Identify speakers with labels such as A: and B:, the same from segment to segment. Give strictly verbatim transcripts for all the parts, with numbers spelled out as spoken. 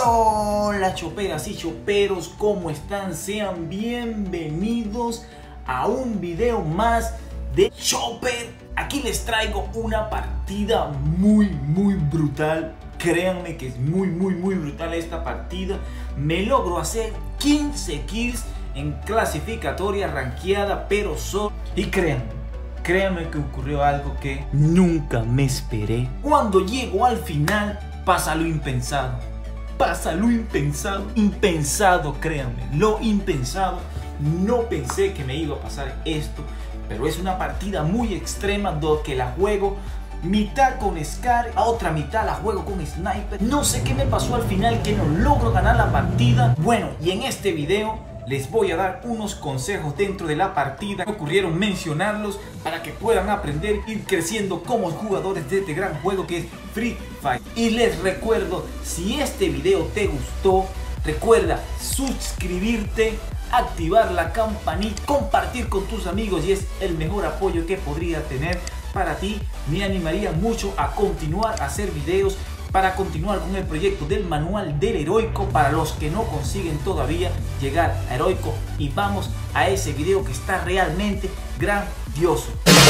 A: Hola choperas y choperos, ¿cómo están? Sean bienvenidos a un video más de Chopper. Aquí les traigo una partida muy muy brutal. Créanme que es muy muy muy brutal esta partida. Me logro hacer quince kills en clasificatoria rankeada, pero solo. Y créanme, créanme que ocurrió algo que nunca me esperé. Cuando llego al final pasa lo impensado. Pasa lo impensado. Impensado, créanme, lo impensado. No pensé que me iba a pasar esto, pero es una partida muy extrema donde que la juego mitad con Scar, a otra mitad la juego con Sniper. No sé qué me pasó al final que no logro ganar la partida. Bueno, y en este video les voy a dar unos consejos dentro de la partida. Me ocurrieron mencionarlos para que puedan aprender, ir creciendo como jugadores de este gran juego que es Free Fire. Y les recuerdo, si este video te gustó, recuerda suscribirte, activar la campanita, compartir con tus amigos, y es el mejor apoyo que podría tener para ti. Me animaría mucho a continuar a hacer videos, para continuar con el proyecto del manual del heroico, para los que no consiguen todavía llegar a heroico. Y vamos a ese video que está realmente grandioso.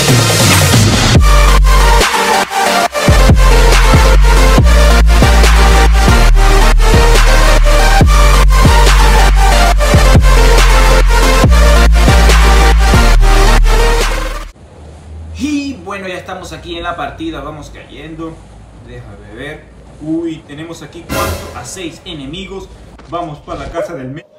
A: Y bueno, ya estamos aquí en la partida, vamos cayendo. Déjame ver. Uy, tenemos aquí cuatro a seis enemigos. Vamos para la casa del medio.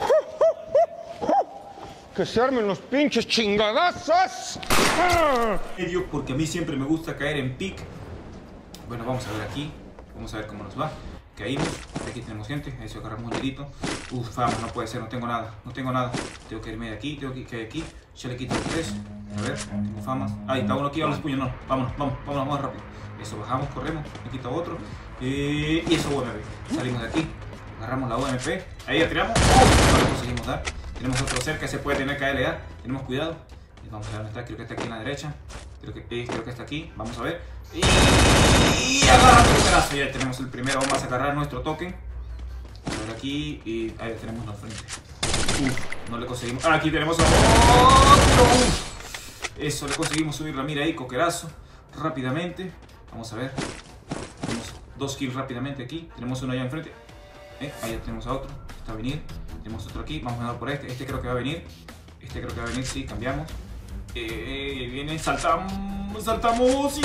B: Que se armen los pinches chingadazos.
A: Medio, porque a mí siempre me gusta caer en pick. Bueno, vamos a ver aquí. Vamos a ver cómo nos va. Caímos. Aquí tenemos gente. Eso, agarramos un hilito. Uf, vamos, no puede ser. No tengo nada. No tengo nada. Tengo que irme de aquí. Tengo que caer aquí. Ya le quito el tres. A ver, tengo famas. Ahí está uno aquí. Vamos, puño, no. Vámonos, vamos, vámonos más rápido. Eso, bajamos, corremos. Me quito otro. Eh, y eso, U M P. Salimos de aquí. Agarramos la U M P. Ahí la tiramos. No lo conseguimos dar. Tenemos otro cerca. Se puede tener que L A. Tenemos cuidado. Y vamos a ver dónde está. Creo que está aquí en la derecha. Creo que, eh, creo que está aquí. Vamos a ver. Y, y agarramos el pedazo. Ya tenemos el primero. Vamos a agarrar nuestro token. A ver aquí. Y ahí tenemos la frente. Uf, no le conseguimos. Ah, aquí tenemos a otro. Uf. Eso, le conseguimos subir la mira ahí. Coquerazo. Rápidamente. Vamos a ver. Tenemos dos kills rápidamente aquí. Tenemos uno allá enfrente. Eh, ahí ya tenemos a otro. Está a venir. Tenemos otro aquí. Vamos a dar por este. Este creo que va a venir. Este creo que va a venir. Sí, cambiamos. Eh, viene. Saltamos. Saltamos. Y...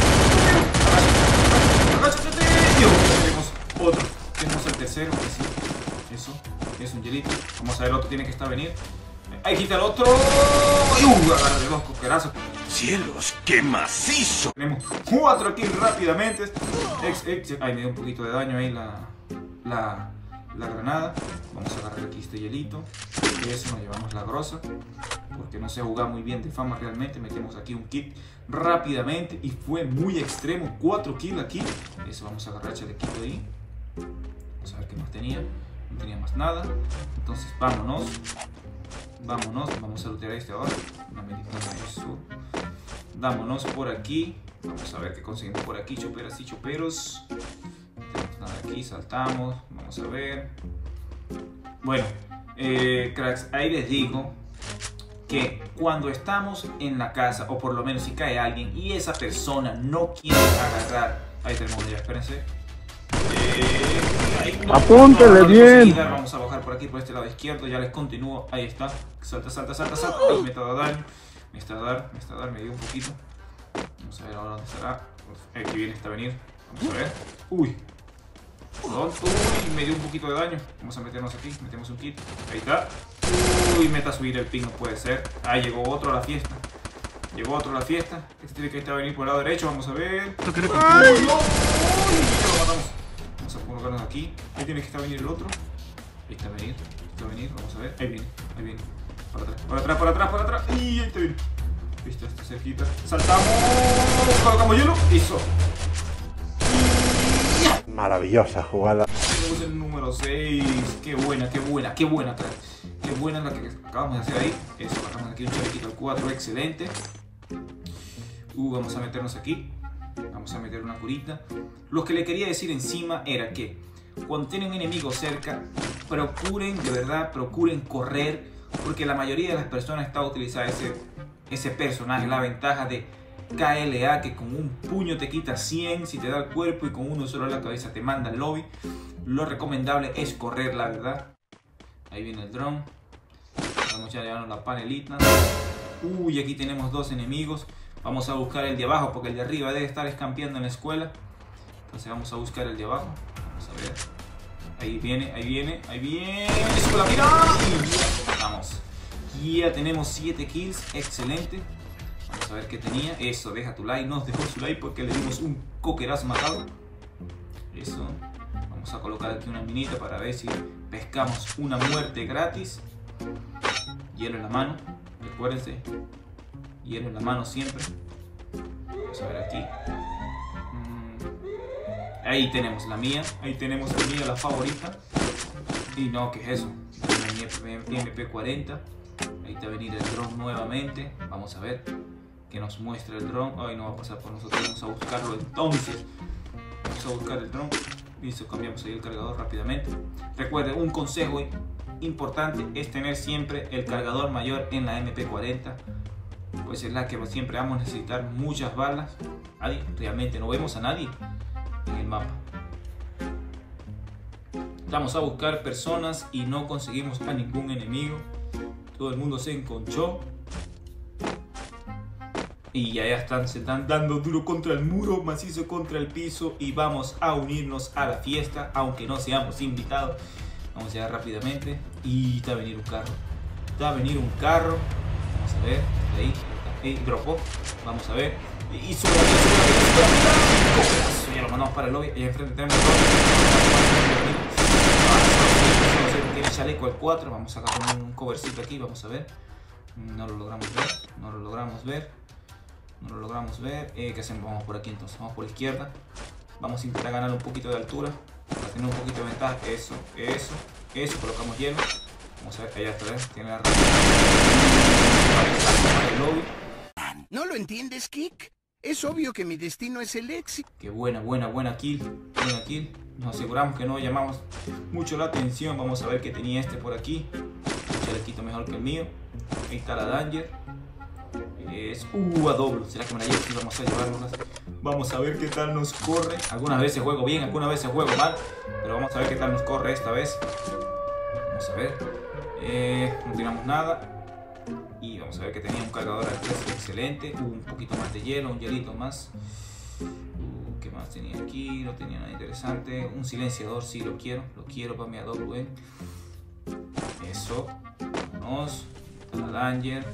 A: agáchate. Tenemos otro. Tenemos el tercero. Sí. Eso. Es un hielito. Vamos a ver el otro. Tiene que estar a venir. Ahí quita el otro. Y uh, agarra de dos coquerazos.
B: ¡Cielos, qué macizo!
A: Tenemos cuatro kills rápidamente. Ex, ex, ahí me dio un poquito de daño ahí la, la, la granada. Vamos a agarrar aquí este hielito. Y eso, nos llevamos la grosa. Porque no sé jugar muy bien de fama realmente. Metemos aquí un kit rápidamente. Y fue muy extremo. cuatro kills aquí. Eso, vamos a agarrar el equipo ahí. Vamos a ver qué más tenía. No tenía más nada. Entonces vámonos. Vámonos, vamos a lootear este ahora. Una medicina, eso. Vámonos por aquí. Vamos a ver qué conseguimos por aquí, choperas y choperos. No tenemos nada aquí, saltamos. Vamos a ver. Bueno, eh, cracks, ahí les digo que cuando estamos en la casa, o por lo menos si cae alguien y esa persona no quiere agarrar. Ahí tenemos ya, espérense. Eh, no,
B: Apúntele
A: no, no
B: bien.
A: Vamos a bajar por aquí, por este lado izquierdo. Ya les continúo. Ahí está. Salta, salta, salta, salta. Ay, me está dando daño. Me está dando, me está dando, me dio un poquito. Vamos a ver ahora dónde estará. Aquí viene, está a venir. Vamos a ver. Uy. Uy, me dio un poquito de daño. Vamos a meternos aquí. Metemos un kit. Ahí está. Uy, meta a subir el ping, no puede ser. Ah, llegó otro a la fiesta. Llegó otro a la fiesta. Este tiene que estar a venir por el lado derecho. Vamos a ver. ¡Ay, no! ¡Uy! Lo matamos. Vamos a colocarnos aquí. Ahí tiene que estar a venir el otro. Ahí está a venir. Está a venir. Vamos a ver. Ahí viene. Ahí viene. Para atrás. Para atrás, para atrás, para atrás. Y ahí está bien. Listo, está cerquita. Saltamos. Colocamos hielo. Eso.
B: Maravillosa jugada.
A: Tenemos el número seis. Qué buena, qué buena, qué buena, crack. Qué buena la que acabamos de hacer ahí. Eso, bajamos aquí un chalequito al cuatro. Excelente. Uh, vamos a meternos aquí. Vamos a meter una curita. Lo que le quería decir encima era que cuando tienen un enemigo cerca, procuren, de verdad, procuren correr, porque la mayoría de las personas está utilizando ese, ese personaje, la ventaja de K L A, que con un puño te quita cien si te da el cuerpo y con uno solo en la cabeza te manda al lobby. Lo recomendable es correr, la verdad. Ahí viene el dron. Vamos a llevarnos la panelita. Uy, aquí tenemos dos enemigos. Vamos a buscar el de abajo porque el de arriba debe estar escampeando en la escuela. Entonces vamos a buscar el de abajo. Vamos a ver. Ahí viene, ahí viene, ahí viene. ¡Escuela, mira! Vamos. Ya tenemos siete kills. Excelente. Vamos a ver qué tenía. Eso, deja tu like. Nos dejó su like porque le dimos un coquerazo matado. Eso. Vamos a colocar aquí una minita para ver si pescamos una muerte gratis. Hielo en la mano. Recuérdense. Hielo en la mano siempre. Vamos a ver aquí. Mm. Ahí tenemos la mía. Ahí tenemos la mía, la favorita. Y no, ¿qué es eso? M P cuarenta. Ahí te va a venir el dron nuevamente. Vamos a ver que nos muestra el dron. Ay, no va a pasar por nosotros. Vamos a buscarlo entonces. Vamos a buscar el dron. Listo, cambiamos ahí el cargador rápidamente. Recuerden, un consejo importante es tener siempre el cargador mayor en la M P cuarenta. Pues es la que siempre vamos a necesitar muchas balas. Nadie, realmente no vemos a nadie en el mapa. Vamos a buscar personas y no conseguimos a ningún enemigo. Todo el mundo se enconchó. Y ya están, se están dando duro contra el muro, macizo contra el piso. Y vamos a unirnos a la fiesta, aunque no seamos invitados. Vamos a llegar rápidamente. Y está a venir un carro. Está a venir un carro. Vamos a ver. Ahí. Ahí dropó. Vamos a ver. Y sube la vida. Ya lo mandamos para el lobby. Ahí enfrente tenemos el tiene chaleco el cuatro. Vamos a sacar un covercito aquí. Vamos a ver. No lo logramos ver. No lo logramos ver. No lo logramos ver. Eh, ¿Qué hacemos? Vamos por aquí entonces. Vamos por la izquierda. Vamos a intentar ganar un poquito de altura para tener un poquito de ventaja. Eso, eso, eso. Colocamos hielo. Vamos a ver. Allá está. ¿eh? Tiene la para el lobby.
C: ¿No lo entiendes, Kik? Es obvio que mi destino es el éxito.
A: Qué buena, buena, buena kill. Buena kill. Nos aseguramos que no llamamos mucho la atención. Vamos a ver qué tenía este por aquí. Un chalequito mejor que el mío. Ahí está la Danger. Es uh, a doble. ¿Será que me la llevo? Sí, vamos a llevárnoslas. Vamos a ver qué tal nos corre. Algunas veces juego bien, algunas veces juego mal. Pero vamos a ver qué tal nos corre esta vez. Vamos a ver. Eh, no tiramos nada. Y vamos a ver que tenía un cargador al tres excelente. Uh, un poquito más de hielo, un hielito más. Uh, ¿Qué más tenía aquí? No tenía nada interesante. Un silenciador, sí lo quiero. Lo quiero para mi A W. Eso. Vámonos. Está la Danger.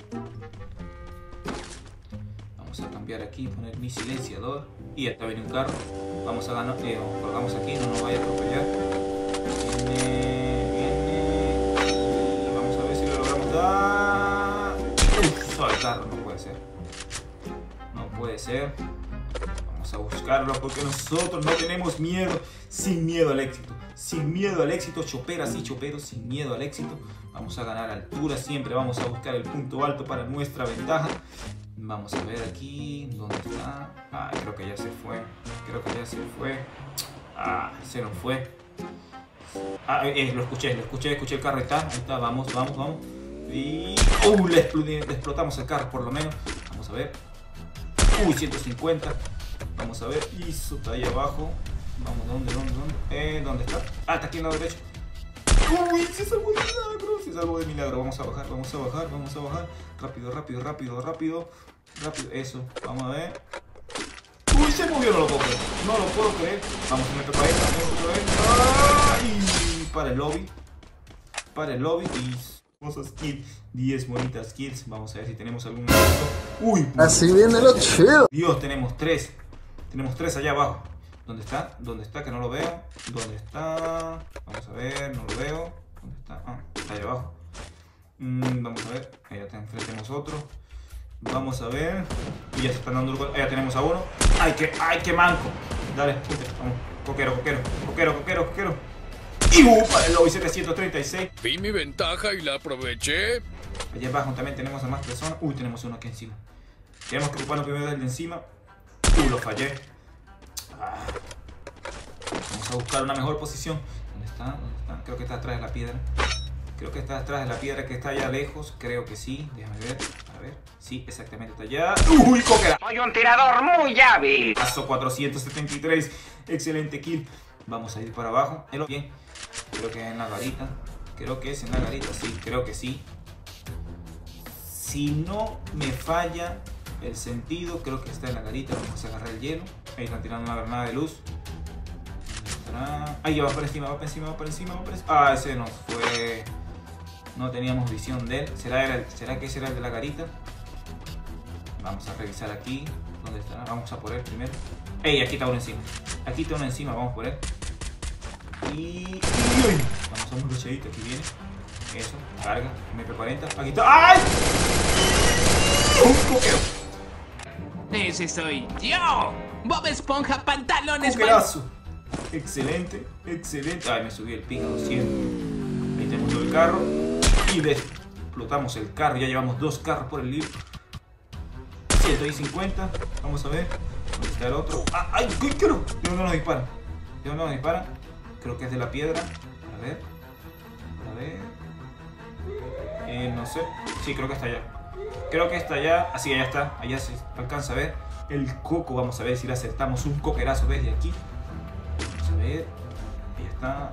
A: Vamos a cambiar aquí, poner mi silenciador. Y acá viene un carro. Vamos a ganar. Eh, colgamos aquí, no nos vaya a atropellar. Viene, viene. Y vamos a ver si lo logramos dar. Uf, suave el carro, no puede ser. No puede ser. Vamos a buscarlo porque nosotros no tenemos miedo. Sin miedo al éxito. Sin miedo al éxito. Choperas y choperos sin miedo al éxito. Vamos a ganar altura siempre. Vamos a buscar el punto alto para nuestra ventaja. Vamos a ver aquí. ¿Dónde está? Ah, creo que ya se fue. Creo que ya se fue. Ah, se nos fue. Ah, eh, lo escuché, lo escuché, escuché el carro. Ahí está, ahí está. Vamos, vamos, vamos. Y... ¡Uh! Le, le explotamos el carro por lo menos. Vamos a ver. Uy, ciento cincuenta. Vamos a ver. Y eso está ahí abajo. Vamos, ¿dónde, dónde, dónde? Eh, ¿dónde está? Ah, está aquí en el lado derecho. Uy, se salvó de milagro, se salvó de milagro. Vamos a bajar, vamos a bajar, vamos a bajar. Rápido, rápido, rápido, rápido. Rápido, eso. Vamos a ver. Uy, se movió, no lo puedo creer. No lo puedo creer. Vamos a meter para esta, ¡ah! Y para el lobby. Para el lobby. Y hermosas kills. diez bonitas kills. Vamos a ver si tenemos algún. Uy,
D: así viene lo chido.
A: Dios, tenemos tres. Tenemos tres allá abajo. ¿Dónde está? ¿Dónde está? Que no lo veo. ¿Dónde está? Vamos a ver, no lo veo. ¿Dónde está? Ah, está ahí abajo. Mm, vamos a ver. Allá enfrentemos otro. Vamos a ver. Y ya se están dando el gol. Allá tenemos a uno. ¡Ay, qué, ay, qué manco! Dale, vamos. Coquero, coquero, coquero, coquero, coquero. Y uh, para el lobby setecientos treinta y seis.
E: Vi mi ventaja y la aproveché.
A: Allá abajo también tenemos a más personas. Uy, tenemos uno aquí encima. Tenemos que ocuparnos primero del de encima. Uy, lo fallé. Ah. Vamos Vamos a buscar una mejor posición. ¿Dónde está? ¿Dónde está? Creo que está atrás de la piedra. Creo que está atrás de la piedra que está allá lejos. Creo que sí. Déjame ver. A ver. Sí, exactamente está allá. ¡Uy, coquera!
D: Soy un tirador muy hábil.
A: Paso cuatrocientos setenta y tres. Excelente kill. Vamos a ir para abajo. Bien. Creo que es en la garita. Creo que es en la garita. Sí, creo que sí. Si no me falla el sentido, creo que está en la garita. Vamos a agarrar el hielo. Ahí están tirando una granada de luz. Ahí va por encima, va por encima, va por encima, va por encima. Ah, ese nos fue. No teníamos visión de él. ¿Será, el, ¿Será que ese era el de la garita? Vamos a revisar aquí. ¿Dónde está? Vamos a por él primero. ¡Ey! Aquí está uno encima. Aquí está uno encima, vamos por él. Y. y vamos a un rushadito, aquí viene. Eso, carga. M P cuarenta. Aquí está. ¡Ay! Un coquero.
F: Ese soy yo. Bob Esponja, pantalones.
A: Coquerazo. Excelente, excelente. Ay, me subí el ping a doscientos. Ahí tenemos todo el carro. Y explotamos el carro. Ya llevamos dos carros por el libro. ciento cincuenta. Vamos a ver. ¿Dónde está el otro? Ah, ¡ay! ¿Qué quiero? ¿De dónde nos dispara? ¿De dónde nos dispara? Creo que es de la piedra. A ver. A ver. Eh, no sé. Sí, creo que está allá. Creo que está allá. Así, allá está. Allá se alcanza a ver el coco. Vamos a ver si le acertamos un coquerazo desde aquí. Vamos a ver. Ahí está.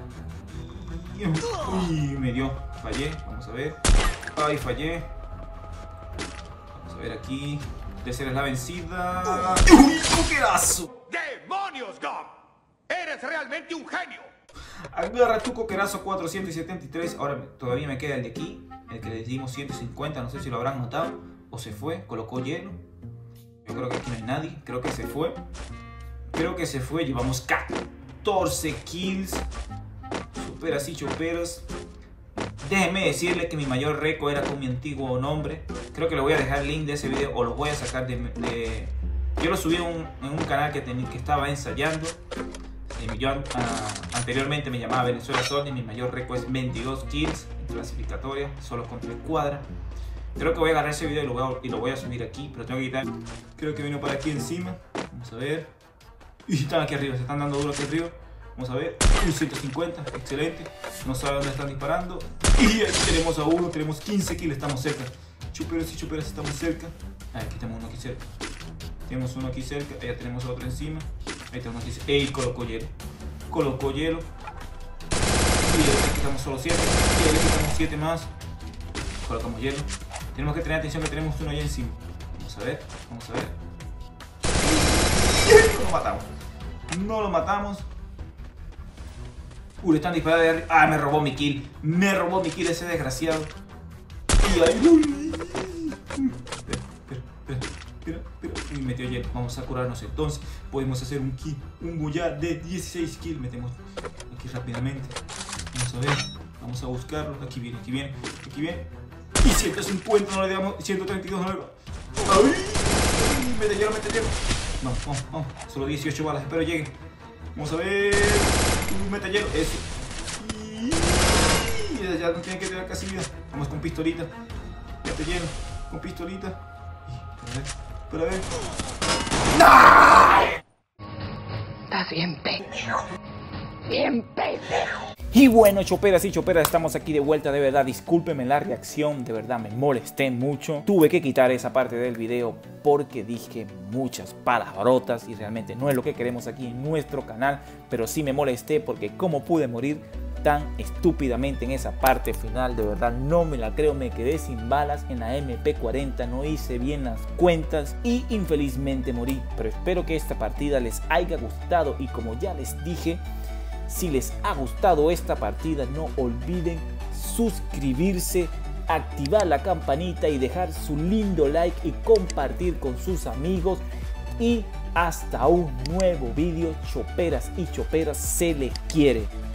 A: Uy, me dio. Fallé. Vamos a ver. Ay, fallé. Vamos a ver aquí. Tercera es la vencida. ¡Uy, coquerazo!
B: ¡Demonios, Gob! ¡Eres realmente un genio!
A: Agarra tu coquerazo cuatrocientos setenta y tres. Ahora todavía me queda el de aquí. El que le dimos ciento cincuenta. No sé si lo habrán notado. O se fue. Colocó hielo. Yo creo que aquí no hay nadie. Creo que se fue. Creo que se fue. Llevamos catorce kills. Choperas y choperas. Déjenme decirle que mi mayor récord era con mi antiguo nombre. Creo que le voy a dejar el link de ese video. O lo voy a sacar de... de... Yo lo subí en un, en un canal que, ten, que estaba ensayando. Yo uh, anteriormente me llamaba Venezuela Soldier. Mi mayor récord es veintidós kills en clasificatoria, solo contra escuadra. Creo que voy a agarrar ese video y lo voy a, y lo voy a subir aquí, pero tengo que quitar. Creo que vino para aquí encima. Vamos a ver. Y están aquí arriba, se están dando duro aquí arriba. Vamos a ver. Un ciento cincuenta, excelente. No sabe dónde están disparando. Y aquí tenemos a uno, tenemos quince kills, estamos cerca. Chuperos y chuperas, estamos cerca. Ah, aquí tenemos uno aquí cerca. Tenemos uno aquí cerca, allá tenemos otro encima. Ahí tenemos aquí. ¡Ey! Colocó hielo. Colocó hielo. Y le quitamos solo siete. Y le quitamos siete más. Colocamos hielo. Tenemos que tener atención que tenemos uno allá encima. Vamos a ver. Vamos a ver. No lo matamos. No lo matamos. Uh, le están disparando de arriba. Ah, me robó mi kill. Me robó mi kill ese desgraciado. Y ahí. Espera, espera, y metió hielo. Vamos a curarnos entonces. Podemos hacer un kill, un Goya de dieciséis kills. Metemos aquí rápidamente. Vamos a ver, vamos a buscarlo. Aquí viene, aquí viene, aquí viene. Y ciento cincuenta no le damos, ciento treinta y dos no le damos. ¡Ay! Mete hielo, mete hielo. Vamos, vamos, vamos. Solo dieciocho balas, espero lleguen. Vamos a ver. Mete hielo, eso. Y ya no tiene que tener casi vida. Vamos con pistolita. Mete hielo, con pistolita. Para ver. ¡No!
F: Estás bien pendejo. Bien pendejo.
A: Y bueno, choperas y choperas, estamos aquí de vuelta. De verdad, discúlpenme la reacción. De verdad, me molesté mucho. Tuve que quitar esa parte del video porque dije muchas palabrotas y realmente no es lo que queremos aquí en nuestro canal. Pero sí me molesté porque cómo pude morir tan estúpidamente en esa parte final. De verdad no me la creo, me quedé sin balas en la M P cuarenta, no hice bien las cuentas y infelizmente morí. Pero espero que esta partida les haya gustado y como ya les dije, si les ha gustado esta partida no olviden suscribirse, activar la campanita y dejar su lindo like y compartir con sus amigos. Y hasta un nuevo vídeo, choperas y choperas, se les quiere.